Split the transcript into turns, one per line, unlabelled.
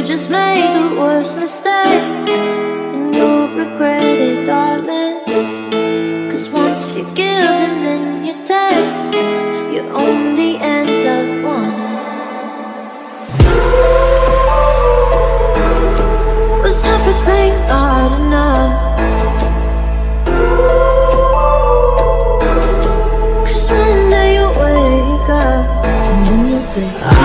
just made the worst mistake, and you'll regret it, darling. Cause once you give and then you take, you only end up wanting. Was everything not enough? Cause one day you wake up and you say